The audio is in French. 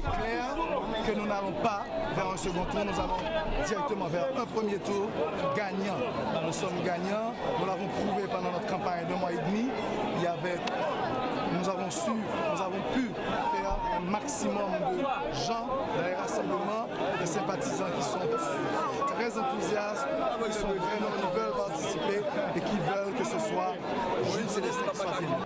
clair que nous n'allons pas vers un second tour, nous allons directement vers un premier tour gagnant. Nous sommes gagnants, nous l'avons prouvé pendant notre campagne de 2 mois et demi. Nous avons pu faire un maximum de gens dans les rassemblements, de sympathisants qui sont très enthousiastes, qui veulent participer et qui veulent que ce soit Jude Celestin qui soit élu.